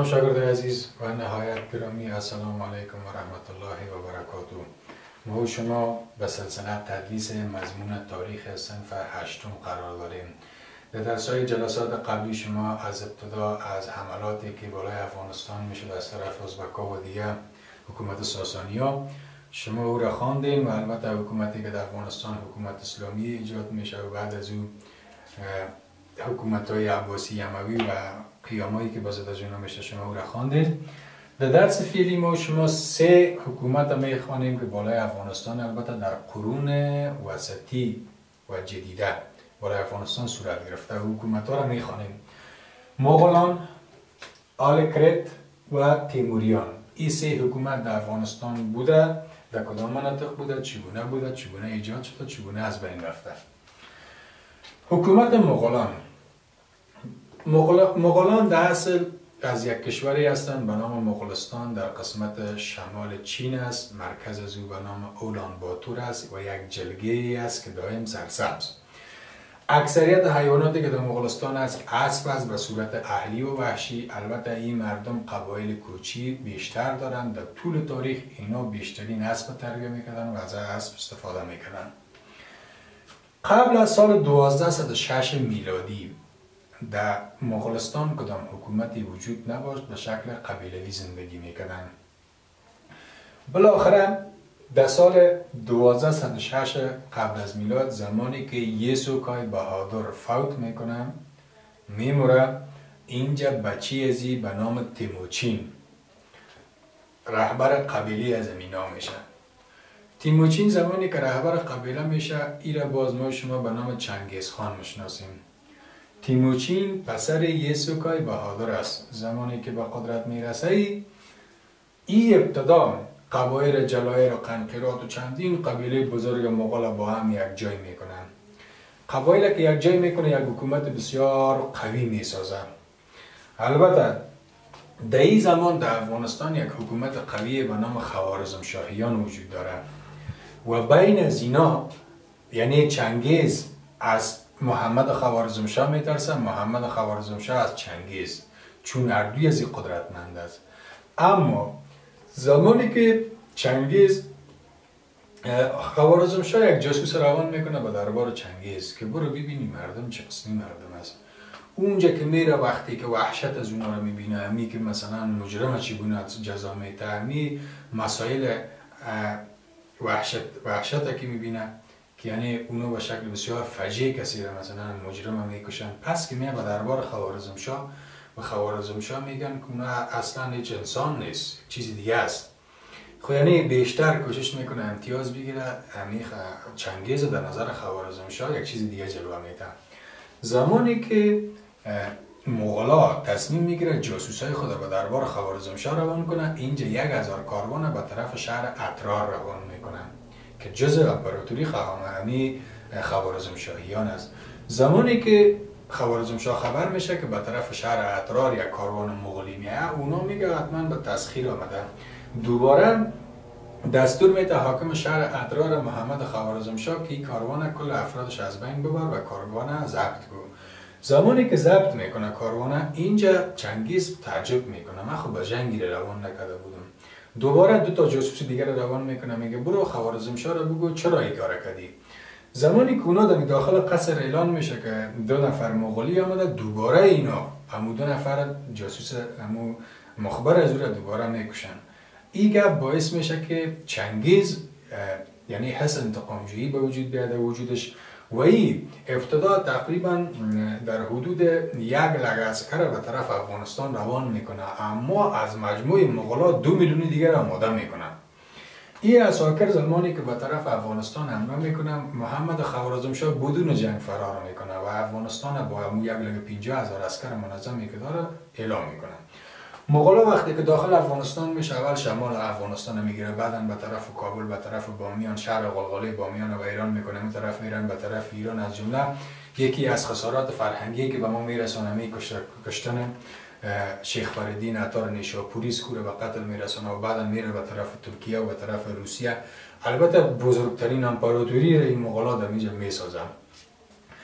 شاگرد عزیز و نهایت گرامی، السلام علیکم و رحمت الله و برکاته. ما و شما به سلسله تدریس مضمون تاریخ صنف 8 قرار داریم. در درس‌های جلسات قبلی شما از ابتدا از حملاتی که بالای افغانستان میشد از طرف ازبک‌ها و دیگه حکومت ساسانی‌ها شما او را خواندین و البته حکومتی که در افغانستان حکومت اسلامی ایجاد میشه و بعد از او حکومت‌های عباسی اموی و قیامایی که بعد از اونها میشه شما او را خواندین. در درس فعلی ما شما 3 حکومت میخوانیم که بالای افغانستان البته در قرون وسطی و جدیده بالای افغانستان صورت گرفته حکومت ها را میخوانیم. مغولان، آل کرت و تیموریان. این 3 حکومت در افغانستان بوده، در کدام مناطق بوده، چگونه ایجاد شده، چگونه از بین رفته. حکومت مغولان در اصل از یک کشوری هستند به نام مغولستان، در قسمت شمال چین است. مرکز از او به نام اولان باتور است و یک جلگه است که دائم سرسبز. اکثریت حیواناتی که در مغولستان است اسب است به صورت اهلی و وحشی. البته این مردم قبایل کوچی بیشتر دارند. در طول تاریخ اینا بیشترین اسب تربیت میکردن و از اسب استفاده میکردن. قبل از سال 1206 میلادی در مغولستان کدام حکومتی وجود نداشت، به شکل قبیلوی زندگی میکردن. بالاخره در سال 1206 قبل از میلاد، زمانی که یسوعکای بهادر فوت میکنه میموره، اینجا بچی ازی به نام تیموچین رهبر قبیله از اینا میشه. تیموچین زمانی که رهبر قبیله میشه، ایره باز ما شما به نام چنگیزخان میشناسیم. تیموچین پسر یسوعکای بهادر است. زمانی که به قدرت میرسه ای ابتدا قبایل جلایر و قنقیرات و چندین قبیله بزرگ مغول با هم یک جای میکنن. قبایل که یک جای میکنه یک حکومت بسیار قوی میسازه. البته در این زمان در افغانستان یک حکومت قوی به نام خوارزمشاهیان وجود داره و بین از اینا یعنی چنگیز از محمد خوارزمشاه میترسه، محمد خوارزمشاه از چنگیز، چون اردوی از این قدرتمند است. اما زمانی که چنگیز خوارزمشاه یک جاسوس روان میکنه به دربار چنگیز که برو ببینی مردم چه قسمی مردم است. اونجا که میره وقتی که وحشت از اونها رو میبینه، همی که مثلا مجرم چگونه جزا میده، همی مسائل وحشت که میبینه که یعنی اونو به شکل بسیار فجیع کسی را مثلا مجرم میکشن، پس که میاد به دربار خوارزمشاه و خوارزمشاه میگن که اونا اصلا هیچ انسان نیست، چیزی دیگه است. خب یعنی بیشتر کوشش میکنه امتیاز بگیره، چنگیز در نظر خوارزمشاه یک چیزی دیگه جلوه میده. زمانی که مغولا تصمیم میگیره جاسوسای خود به دربار خوارزمشاه روان کنه، اینجا 1000 کاروان به طرف شهر اترار روان میکنن که جزء امپراتوری خواهانی خوارزمشاهیان است. زمانی که خوارزمشاه خبر میشه که به طرف شهر اترار یک کاروان مغولی میاد، اونا میگه حتما به تسخیر آمده. دوباره دستور میده حاکم شهر اترار محمد خوارزمشاه که این کاروان کل افرادش از بین ببر و کاروان ضبط کن. زمانی که ضبط میکنه کاروان، اینجا چنگیز تعجب میکنه، من خب به جنگی روان نکرده بودم. دوباره 2 جاسوس دیگر روان میکنه، میگه برو خوارزمشاه رو بگو چرا این کار کردی. زمانی که اونا در داخل قصر اعلان میشه که 2 نفر مغولی آمده، دوباره اینا همو 2 نفر جاسوس همو مخبر از او را دوباره میکشن. این گپ باعث میشه که چنگیز یعنی حس انتقامجویی به وجود بیاد وجودش و این ابتدا تقریبا در حدود 1 لگسکر به طرف افغانستان روان میکنه، اما از مجموع مغولا 2 میلیون دیگر آماده میکنه. این عساکر زمانی که به طرف افغانستان حمله میکنه، محمد خوارزمشاه بدون جنگ فرار میکنه و افغانستان با 1,50,000 عسکر منظمی که داره اعلام میکنه. مغولا وقتی که داخل افغانستان میشه، اول شمال افغانستان میگیره، بعدن به طرف کابل، به طرف بامیان، شهر غلغله بامیان و ایران میکنه، این طرف میرن به طرف ایران. از جمله یکی از خسارات فرهنگی که به ما میرسونه کشتن شیخ فریدین عطار نیشاپوری است که به قتل میرسونه و بعدا میره به طرف ترکیه و به طرف روسیه. البته بزرگترین امپراتوری این مغولا در اینجا میسازن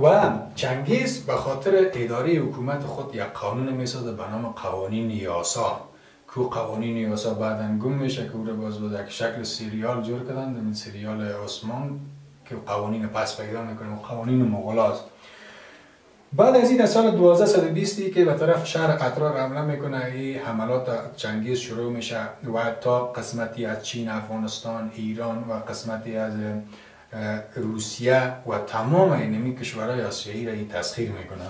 و چنگیز به خاطر اداره حکومت خود یک قانون میسازه به نام قوانین یاسا که قوانین یاسا بعدن گم میشه که او را باز به شکل سریال جور کردن، این سریال آسمان که قوانین پس پیدا میکنه و قوانین مغولاست. بعد از این در سال 1220 که به طرف شهر اترار حمله میکنه، این حملات چنگیز شروع میشه و تا قسمتی از چین، افغانستان، ایران و قسمتی از روسیه و تمام اینمی کشورهای آسیایی را تسخیر میکنه.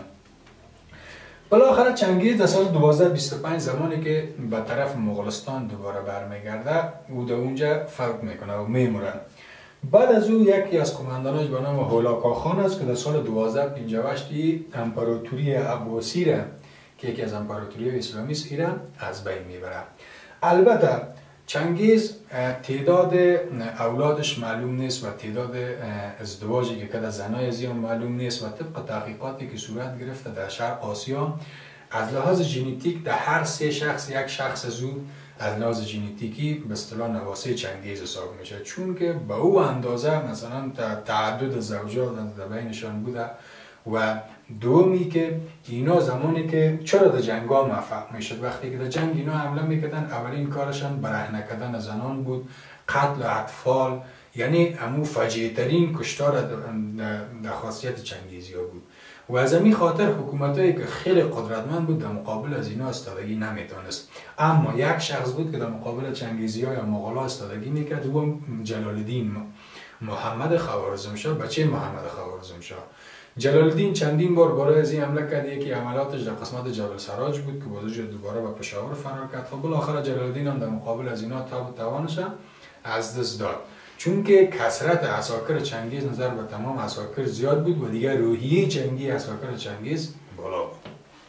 بالاخره چنگیز در سال 1225 زمانی که به طرف مغولستان دوباره برمیگرده او در اونجا فوت میکنه و میموره. بعد از او یکی از قمانداناش به نام هولاکو خان است که در سال 1258 امپراتوری عباسی را که یکی از امپراتوری اسلامی است را از بین میبره. البته چنگیز تعداد اولادش معلوم نیست و تعداد ازدواجی که کرده زنای از اون معلوم نیست و طبق تحقیقاتی که صورت گرفته در شرق آسیا از لحاظ ژنتیک در هر سه شخص یک شخص از او از لحاظ ژنتیکی به اصطلاح نواسه چنگیز حساب میشه، چون که به او اندازه مثلا تعدد زوجات در بینشان بوده و دومی که اینا زمانی که چرا در جنگ ها موفق میشد، وقتی که در جنگ اینا حمله میکردن اولین کارشان برهنه کردن زنان بود، قتل اطفال، یعنی امو فجیع ترین کشتار در خاصیت چنگیزی ها بود و از این خاطر حکومت هایی که خیلی قدرتمند بود در مقابل از اینا استادگی نمیتونست. اما یک شخص بود که در مقابل چنگیزی ها یا مغولا استادگی میکرد و جلال الدین محمد خوارزمشاه، بچه محمد خوارزمشاه. جلال الدین چندین بار برای از این حمله کرد، یکی حملاتش در قسمت جبل سراج بود که بازوش دوباره به پشاور فرار کرد و بالاخره جلال الدین هم در مقابل از اینا تاب توانش از دست داد، چون که کثرت عساکر چنگیز نظر به تمام عساکر زیاد بود و دیگر روحیه جنگی عساکر چنگیز بالا بود.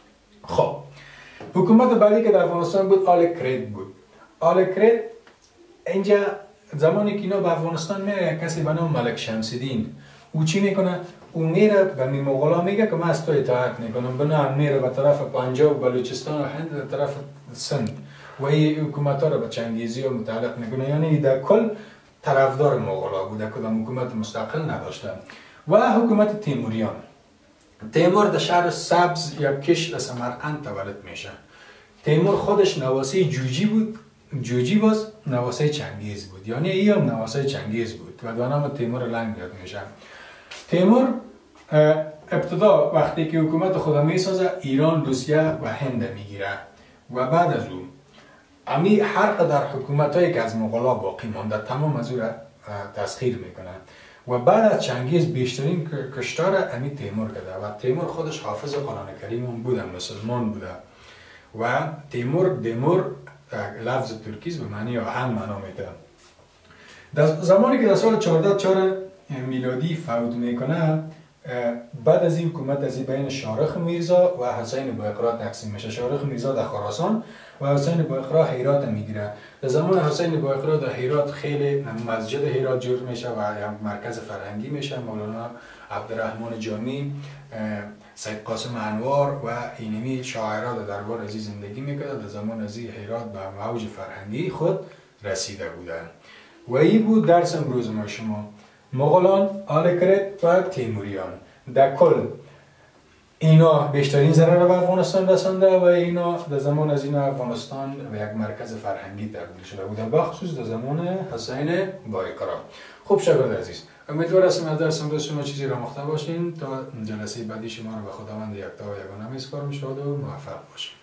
خب حکومت بعدی که در افغانستان بود آل کرید بود. آل کرید اینجا زمانی که اینا به افغانستان میره کسی به نام ملک شمس الدین او چی میکنه؟ او میره به مغولا میگه که من از تو اطاعت میکنم، بنابراین میره به طرف پنجاب و بلوچستان و هند به طرف سند و این حکومت ها را به چنگیزی ها متعلق میکنه، یعنی در کل طرفدار مغولا بود، کدام حکومت مستقل نداشتن. و حکومت تیموریان، تیمور در شهر سبز یا کش در سمرقند تولد میشه. تیمور خودش نواسه جوجی بود، جوجی باز نواسه چنگیز بود، یعنی ای هم نواسه چنگیز بود و به نام تیمور لنگ یاد میشه. تیمور ابتدا وقتی که حکومت خود میسازه ایران، روسیه و هند میگیره و بعد از اون امی هر قدر حکومت هایی که از مغولا باقی مانده تمام از او را تسخیر میکنه و بعد از چنگیز بیشترین کشتار امی تیمور کرده و تیمور خودش حافظ قرآن کریم هم بوده، مسلمان بوده و تیمور لفظ ترکیز به معنی آهن معنا میده. در زمانی که در سال 1404 میلادی فوت میکنه، بعد از این حکومت از این بین شارخ میرزا و حسین بایقرا تقسیم میشه. شارخ میرزا در خراسان و حسین بایقرا هرات میگیره. در زمان حسین بایقرا در هرات خیلی مسجد هرات جور میشه و مرکز فرهنگی میشه. مولانا عبدالرحمن جامی، سید قاسم انوار و اینمی شاعرها در دربار از زندگی میکرد. در زمان از هرات به موج فرهنگی خود رسیده بودن و این بود درس امروز ما شما. مغولان، آل کرید و تیموریان. در کل اینا بیشترین ضرر به افغانستان رسانده و اینا در زمان از اینا افغانستان به یک مرکز فرهنگی تبدیل شده بودن، بخصوص در زمان حسین بایقرا. خوب شاگرد عزیز، امیدوار هستم از درس امروز شما چیزی را مخته باشین. تا جلسه بعدی شما را به خداوند یکتا و یگانه میسپارم. شاد و موفق باشین.